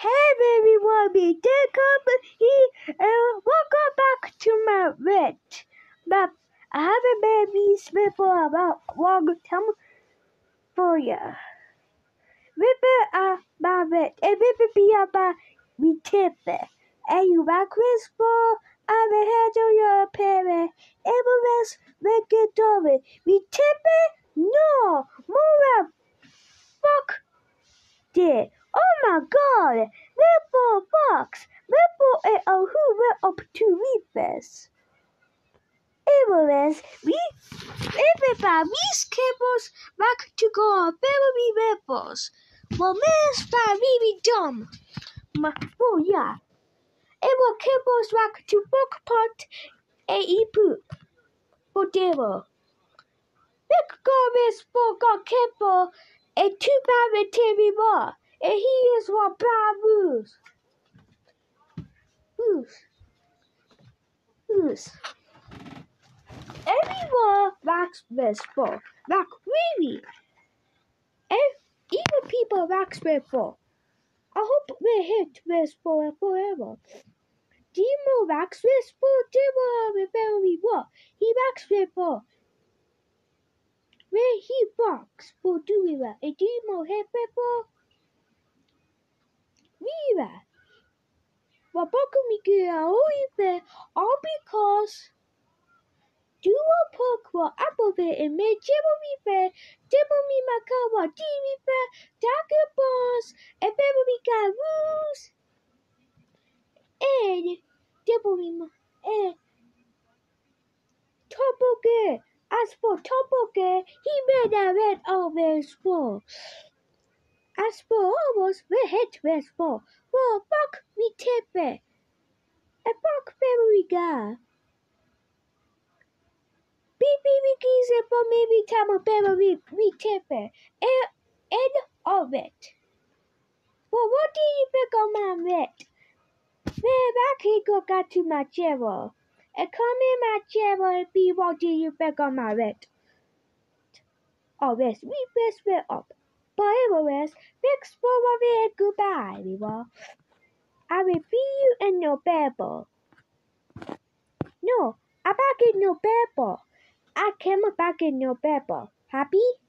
Hey everyone, we did come here and welcome back to my rant. But I haven't been these before about long time for ya. Ripper my rant and ripper be about me tipper. And you back with for I'm a head on your parent. Everest make it over. We tipper? No, more fuck did. Oh my god! Ripple Fox! Ripple and who went up to Reapers? Everest, everybody, these cables back to go on very ripples. Well, Miss by really dumb. Oh yeah. It will cables back to book pot and eat poop. Whatever. Big Goris got cable and 2 pound TV more. And he is one brown moose. Who's? Everyone likes baseball. Like really. Even people like baseball. I hope we hit baseball forever. Demo likes baseball. Demo very well. He likes baseball. Where he walks for doing that. And Demo hit baseball. Viva. Well, all because Duo Pokwa Applebit and made Jibbleby Fair, Jibbleby Makawa, TV Fair, Dagger Balls, and Beverly got rules, and Jibbleby and Topoke. As for Topoke, he made that red always full. As for almost, we hit red ball. Well, fuck me tip it. And fuck Beverly guy. Beep keys for maybe time of better retipper and of it. Well, what do you pick on my writ? Where back he got to my chair. And come in my chair and be what do you pick on my writ? Oh yes, we best went up. But anyways, fix for a goodbye, everyone. I will see you in your Bible. No, I'm back in your Bible. I came back in your Bible. Happy?